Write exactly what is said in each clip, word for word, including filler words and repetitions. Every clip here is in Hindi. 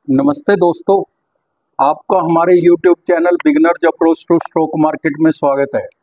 नमस्ते दोस्तों, आपका हमारे YouTube channel beginners approach to stock market में स्वागत है।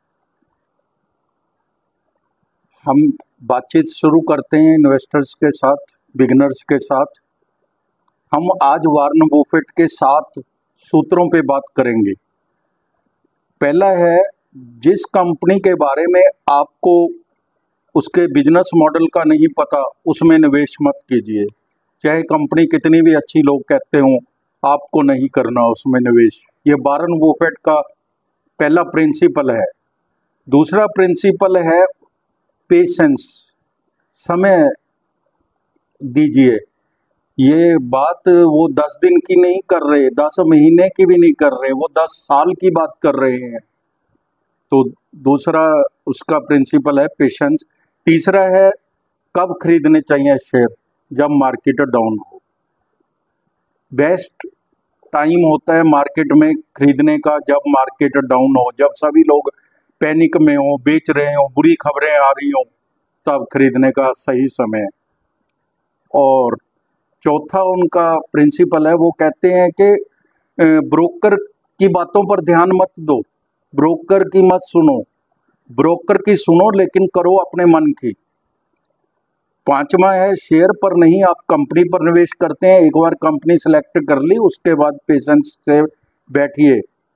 हम बातचीत शुरू करते हैं इन्वेस्टर्स के साथ, बिगनर्स के साथ। हम आज वारन बुफेट के सात सूत्रों पे बात करेंगे। पहला है, जिस कंपनी के बारे में आपको उसके बिजनेस मॉडल का नहीं पता, उसमें निवेश मत कीजिए। चाहे कंपनी कितनी भी अच्छी लोग कहते हों, आपको नहीं करना उसमें निवेश। ये वारन बुफेट का पहला प्रिंसिपल है। दूसरा प्रिंसिपल है पेशेंस, समय दीजिए। ये बात वो दस दिन की नहीं कर रहे, दस महीने की भी नहीं कर रहे, वो दस साल की बात कर रहे हैं। तो दूसरा उसका प्रिंसिपल है पेशेंस। तीसरा है, कब खरीदने चाहिए शेयर, जब मार्केट डाउन हो। बेस्ट टाइम होता है मार्केट में खरीदने का जब मार्केट डाउन हो, जब सभी लोग पैनिक में हो, बेच रहे हो, बुरी खबरें आ रही हो, तब खरीदने का सही समय है। और चौथा उनका प्रिंसिपल है, वो कहते हैं कि ब्रोकर की बातों पर ध्यान मत दो, ब्रोकर की मत सुनो, ब्रोकर की सुनो लेकिन करो अपने मन की। पांचवा है, शेयर पर नहीं, आप कंपनी पर निवेश करते हैं। एक बार कंपनी सेलेक्ट कर ली, उसके बाद पेशेंस से बैठिए।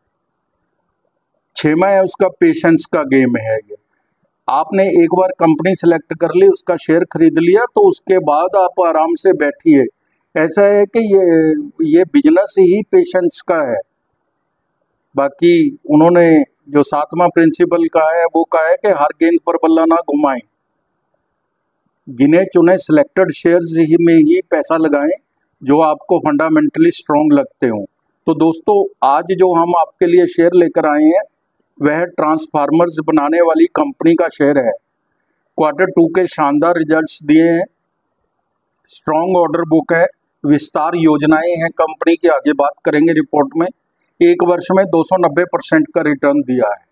छठवां है, उसका पेशेंस का गेम है ये। आपने एक बार कंपनी सेलेक्ट कर ली, उसका शेयर खरीद लिया, तो उसके बाद आप आराम से बैठिए। ऐसा है कि ये ये बिजनेस ही पेशेंस का है। बाकी उन्होंने जो सातवां प्रिंसिपल कहा है, वो कहा है कि हर गेंद पर बल्ला ना घुमाएं, गिने चुने सिलेक्टेड शेयर्स ही में ही पैसा लगाएं जो आपको फंडामेंटली स्ट्रॉन्ग लगते हों। तो दोस्तों, आज जो हम आपके लिए शेयर लेकर आए हैं, वह ट्रांसफार्मर्स बनाने वाली कंपनी का शेयर है। क्वार्टर टू के शानदार रिजल्ट्स दिए हैं, स्ट्रॉन्ग ऑर्डर बुक है, विस्तार योजनाएं हैं कंपनी की, आगे बात करेंगे रिपोर्ट में। एक वर्ष में दो सौ नब्बे परसेंट का रिटर्न दिया है।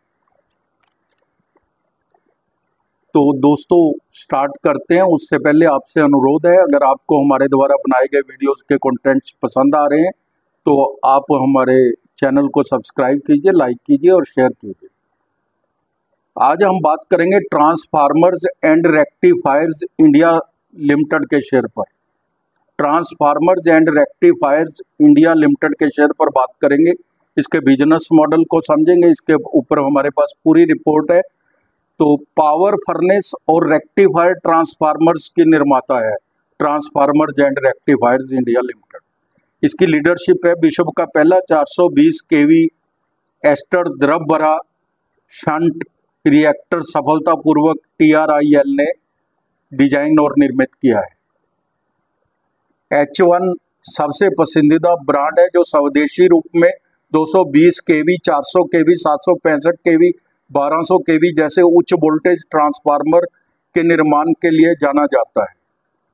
तो दोस्तों, स्टार्ट करते हैं। उससे पहले आपसे अनुरोध है, अगर आपको हमारे द्वारा बनाए गए वीडियोस के कंटेंट्स पसंद आ रहे हैं तो आप हमारे चैनल को सब्सक्राइब कीजिए, लाइक कीजिए और शेयर कीजिए। आज हम बात करेंगे transformers and rectifiers India limited के शेयर पर। Transformers and rectifiers India limited के शेयर पर बात करेंगे। इसके बिजनेस मॉडल को समझेंगे, इसके ऊपर हमारे पास पूरी रिपोर्ट है। तो पावर फर्नेस और रेक्टिफायर ट्रांसफार्मर्स की निर्माता है transformers and rectifiers India limited. इसकी लीडरशिप है विश्व का पहला चार सौ बीस केवी एस्टर द्रव भरा शंट रिएक्टर सफलतापूर्वक टी आर आई एल ने डिजाइन और निर्मित किया है। एच वन सबसे पसंदीदा ब्रांड है, जो स्वदेशी रूप में दो सौ बीस केवी, चार सौ केवी, सात सौ पैंसठ केवी, बारह सौ केवी जैसे उच्च वोल्टेज ट्रांसफार्मर के निर्माण के लिए जाना जाता है।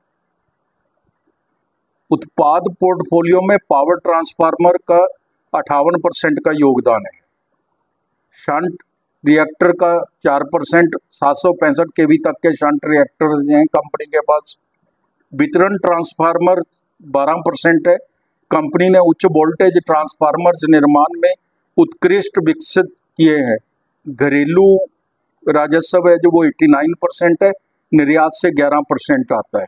उत्पाद पोर्टफोलियो में पावर ट्रांसफार्मर का अट्ठावन परसेंट का योगदान है, शंट रिएक्टर का चार परसेंट, सात सौ पैंसठ केवी तक के शंट रिएक्टर हैं कंपनी के पास। वितरण ट्रांसफार्मर बारह परसेंट है। कंपनी ने उच्च वोल्टेज ट्रांसफार्मर्स निर्माण में उत्कृष्ट विकसित किए हैं। घरेलू राजस्व है जो वो नवासी परसेंट है, निर्यात से ग्यारह परसेंट आता है।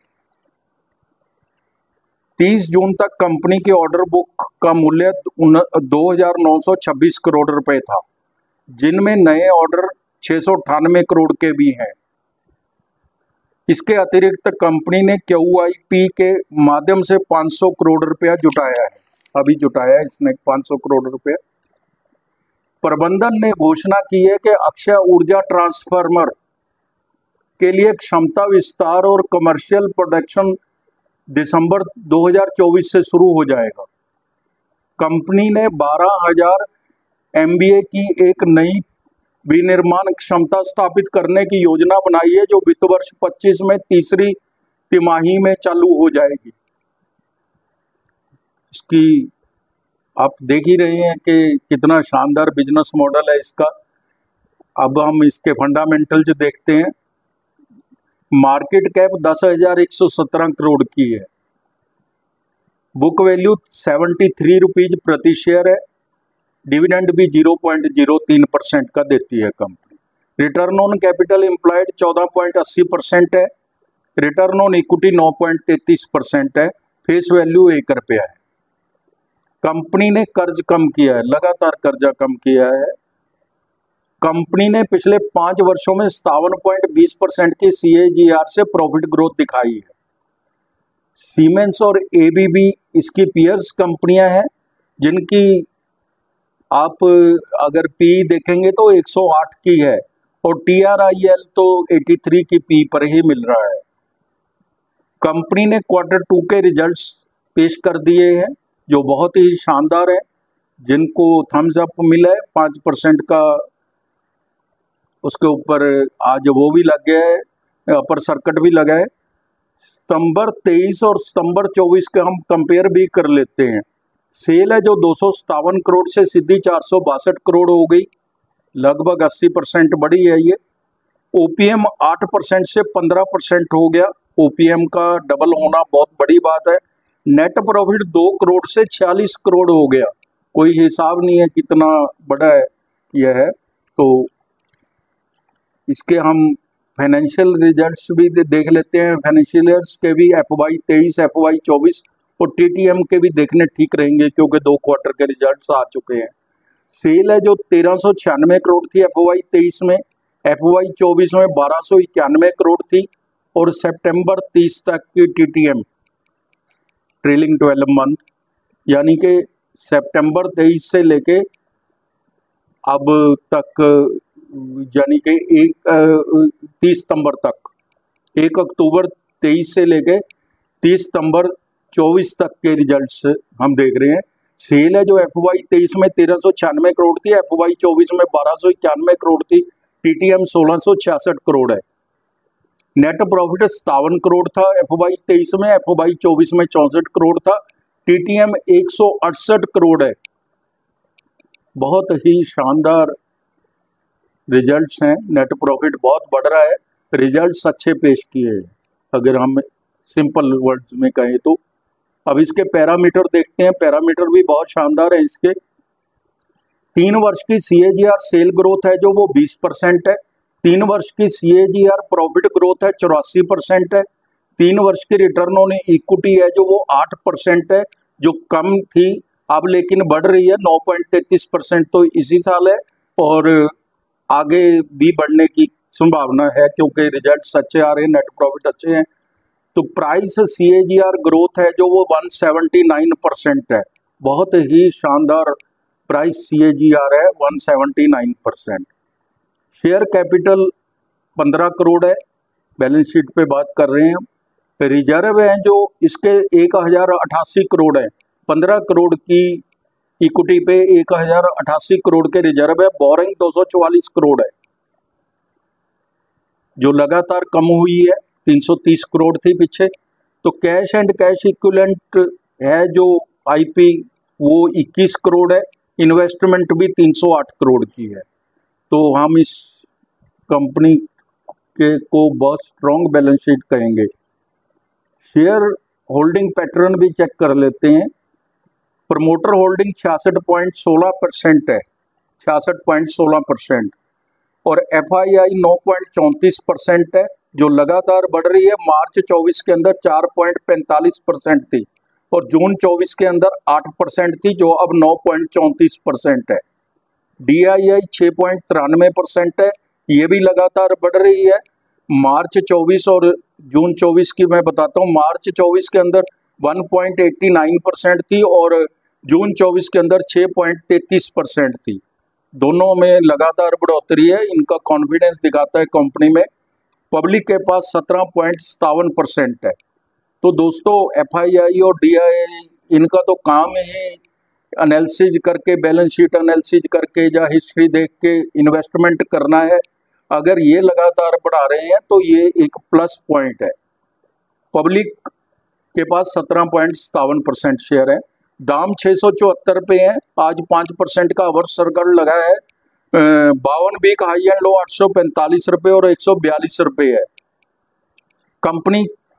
तीस जून तक कंपनी की ऑर्डर बुक का मूल्य दो हजार नौ सौ छब्बीस करोड़ रुपए था, जिनमें नए ऑर्डर छह सौ अट्ठानवे करोड़ के भी हैं। इसके अतिरिक्त कंपनी ने क्यू आई पी के माध्यम से पाँच सौ करोड़ रुपया जुटाया है, अभी जुटाया है इसने पाँच सौ करोड़ रुपया। प्रबंधन ने घोषणा की है कि अक्षय ऊर्जा ट्रांसफार्मर के लिए क्षमता विस्तार और कमर्शियल प्रोडक्शन दिसंबर दो हजार चौबीस से शुरू हो जाएगा। कंपनी ने बारह हजार एम बी ए की एक नई विनिर्माण क्षमता स्थापित करने की योजना बनाई है, जो वित्त वर्ष पच्चीस में तीसरी तिमाही में चालू हो जाएगी। इसकी आप देख ही रहे हैं कि कितना शानदार बिजनेस मॉडल है इसका। अब हम इसके फंडामेंटल्स देखते हैं। मार्केट कैप दस हजार एक सौ सत्रह करोड़ की है। Book value seventy three rupees प्रति शेयर है। डिविडेंड भी जीरो पॉइंट जीरो तीन परसेंट का देती है कंपनी। रिटर्न ऑन कैपिटल एम्प्लॉयड चौदह पॉइंट अस्सी परसेंट है। रिटर्न ऑन इक्विटी नौ पॉइंट तैंतीस परसेंट है। फेस वैल्यू एक रुपया है। कंपनी ने कर्ज कम किया है, लगातार कर्जा कम किया है। कंपनी ने पिछले पांच वर्षों में सत्तावन पॉइंट बीस परसेंट की सीएजीआर से प्रॉफिट ग्रोथ दिखाई है। सीमेंस और एबीबी इसकी पीयर्स कंपनियां हैं, जिनकी आप अगर पी देखेंगे तो एक सौ आठ की है और टीआरआईएल तो तिरासी की पी पर ही मिल रहा है। कंपनी ने क्वार्टर टू के रिजल्ट्स पेश कर दिए हैं जो बहुत ही शानदार है, जिनको थम्स अप मिला है। पाँच परसेंट का उसके ऊपर आज वो भी लग गया है, अपर सर्किट भी लगा है। सितंबर तेईस और सितंबर चौबीस के हम कंपेयर भी कर लेते हैं। सेल है जो दो सौ सत्तावन करोड़ से सीधी चार सौ बासठ करोड़ हो गई, लगभग अस्सी परसेंट बढ़ी है ये। ओपीएम आठ परसेंट से पंद्रह परसेंट हो गया। ओपीएम का डबल होना बहुत बड़ी बात है। नेट प्रॉफिट दो करोड़ से छियालीस करोड़ हो गया, कोई हिसाब नहीं है कितना बड़ा है यह है। तो इसके हम फाइनेंशियल रिजल्ट्स भी देख लेते हैं। फाइनेंशियल ईयर्स के भी एफ वाई तेईस, एफ वाई चौबीस और टीटीएम के भी देखने ठीक रहेंगे, क्योंकि दो क्वार्टर के रिजल्ट्स आ चुके हैं। सेल है जो तेरह सौ छियानवे करोड़ थी एफ वाई तेईस में, एफ वाई चौबीस में बारह सौ इक्यानवे करोड़ थी और सितंबर तीस तक की टीटीएम ट्रेलिंग ट्वेल्व मंथ, यानी कि सितंबर तेईस से लेके अब तक, यानी कि एक तीस सितंबर तक, एक अक्टूबर तेईस से लेके तीस सितंबर चौबीस तक के रिजल्ट्स हम देख रहे हैं। सेल है जो एफ वाई तेईस में तेरह सौ छियानवे करोड़ थी, एफ वाई चौबीस में बारह सौ इक्यानवे करोड़ थी, टीटीएम सोलह सौ छियासठ करोड़ है। नेट प्रॉफिट सत्तावन करोड़ था एफ वाई तेईस में, एफ वाई चौबीस में चौंसठ करोड़ था, टीटीएम एक सौ अड़सठ करोड़ है। बहुत ही शानदार रिजल्ट्स हैं। नेट प्रॉफिट बहुत बढ़ रहा है, रिजल्ट्स अच्छे पेश किए हैं अगर हम सिंपल वर्ड्स में कहें तो। अब इसके पैरामीटर देखते हैं। पैरामीटर भी बहुत शानदार है इसके। तीन वर्ष की सीएजीआर सेल ग्रोथ है जो वो बीस परसेंट है। तीन वर्ष की सीएजीआर प्रॉफिट ग्रोथ है चौरासी परसेंट है। तीन वर्ष की रिटर्न ऑन इक्विटी है जो वो आठ परसेंट है, जो कम थी अब लेकिन बढ़ रही है। नौ पॉइंट तैंतीस परसेंट तो इसी साल है और आगे भी बढ़ने की संभावना है, क्योंकि रिजल्ट्स अच्छे आ रहे हैं, नेट प्रॉफिट अच्छे हैं। तो प्राइस सीएजीआर ग्रोथ है जो वो एक सौ उन्यासी परसेंट है, बहुत ही शानदार प्राइस सीएजीआर है एक सौ उन्यासी परसेंट। शेयर कैपिटल पंद्रह करोड़ है, बैलेंस शीट पे बात कर रहे हैं। रिजर्व है जो इसके एक हजार अठासी करोड़ है, पंद्रह करोड़ की इक्विटी पे एक हजार अठासी करोड़ के रिजर्व है। बोरिंग दो सौ चौवालीस करोड़ है जो लगातार कम हुई है, तीन सौ तीस करोड़ थी पीछे। तो कैश एंड कैश इक्विवेलेंट है जो आईपी वो इक्कीस करोड़ है, इन्वेस्टमेंट भी तीन सौ आठ करोड़ की है। तो हम इस कंपनी के को बहुत स्ट्रॉन्ग बैलेंस शीट कहेंगे। शेयर होल्डिंग पैटर्न भी चेक कर लेते हैं। प्रमोटर होल्डिंग छियासठ पॉइंट सोलह परसेंट है, छियासठ पॉइंट सोलह परसेंट और एफ आई आई नौ पॉइंट चौंतीस परसेंट है जो लगातार बढ़ रही है। मार्च चौबीस के अंदर चार पॉइंट पैंतालीस परसेंट थी और जून चौबीस के अंदर आठ परसेंट थी, जो अब नौ पॉइंट चौंतीस परसेंट है। डी आई आई छः पॉइंट तिरानवे परसेंट है, ये भी लगातार बढ़ रही है। मार्च चौबीस और जून चौबीस की मैं बताता हूँ। मार्च चौबीस के अंदर एक पॉइंट नवासी परसेंट थी और जून चौबीस के अंदर छः पॉइंट तैंतीस परसेंट थी। दोनों में लगातार बढ़ोतरी है, इनका कॉन्फिडेंस दिखाता है कंपनी में। पब्लिक के पास सत्रह पॉइंट सत्तावन परसेंट है। तो दोस्तों एफ आई आई और डी आई आई इनका तो काम ही एनालिसिस करके, बैलेंस शीट एनालिसिस करके या हिस्ट्री देख के इन्वेस्टमेंट करना है। अगर ये लगातार बढ़ा रहे हैं तो ये एक प्लस पॉइंट है। पब्लिक के पास सत्रह पॉइंट सत्तावन परसेंट शेयर है। दाम छः सौ चौहत्तर पे है, आज पाँच परसेंट का अवर सर्कल लगा है। बावन वीक हाई एंड लो आठ सौ पैंतालीस रुपये और एक सौ बयालीस रुपये है। कंपनी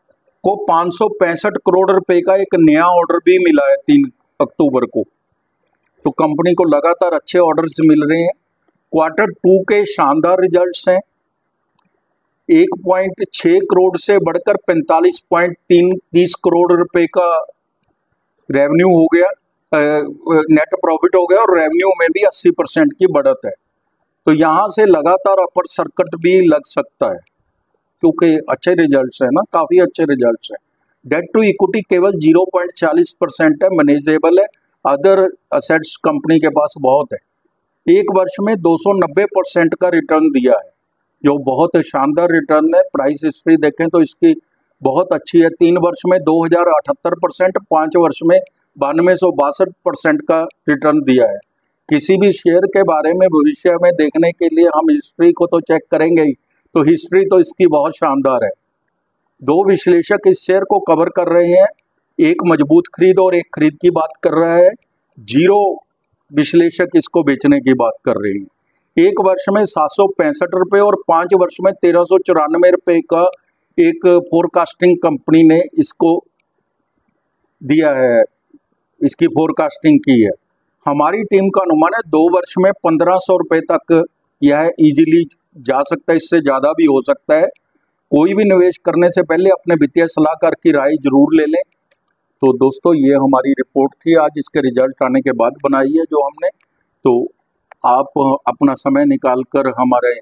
को पाँच सौ पैंसठ करोड़ रुपए का एक नया ऑर्डर भी मिला है तीन अक्टूबर को। तो कंपनी को लगातार अच्छे ऑर्डर्स मिल रहे हैं। क्वार्टर टू के शानदार रिजल्ट्स हैं। एक पॉइंट छः करोड़ से बढ़कर पैंतालीस पॉइंट तीन तीस करोड़ रुपए का रेवेन्यू हो गया, नेट प्रॉफिट हो गया और रेवेन्यू में भी अस्सी परसेंट की बढ़त है। तो यहाँ से लगातार अपर सर्किट भी लग सकता है क्योंकि अच्छे रिजल्ट्स हैं ना, काफ़ी अच्छे रिजल्ट्स हैं। डेट टू इक्विटी केवल जीरो पॉइंट चालीस परसेंट है, मैनेजेबल है। अदर असेट्स कंपनी के पास बहुत है। एक वर्ष में दो सौ नब्बे परसेंट का रिटर्न दिया है, जो बहुत शानदार रिटर्न है। प्राइस हिस्ट्री देखें तो इसकी बहुत अच्छी है। तीन वर्ष में दो हज़ार अठहत्तर परसेंट, पाँच वर्ष में बानवे सौ बासठ परसेंट का रिटर्न दिया है। किसी भी शेयर के बारे में भविष्य में देखने के लिए हम हिस्ट्री को तो चेक करेंगे ही, तो हिस्ट्री तो इसकी बहुत शानदार है। दो विश्लेषक इस शेयर को कवर कर रहे हैं, एक मजबूत खरीद और एक खरीद की बात कर रहा है। जीरो विश्लेषक इसको बेचने की बात कर रहे हैं। एक वर्ष में सात सौ पैंसठ रुपये और पाँच वर्ष में तेरह सौ चौरानवे रुपये का एक फोरकास्टिंग कंपनी ने इसको दिया है, इसकी फोरकास्टिंग की है। हमारी टीम का अनुमान है दो वर्ष में पंद्रह सौ रुपये तक यह इजीली जा सकता है, इससे ज़्यादा भी हो सकता है। कोई भी निवेश करने से पहले अपने वित्तीय सलाहकार की राय जरूर ले लें। तो दोस्तों, ये हमारी रिपोर्ट थी आज, इसके रिजल्ट आने के बाद बनाई है जो हमने। तो आप अपना समय निकाल कर हमारे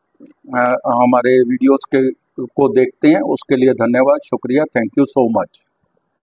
आ, हमारे वीडियोस के को देखते हैं, उसके लिए धन्यवाद, शुक्रिया, थैंक यू सो मच।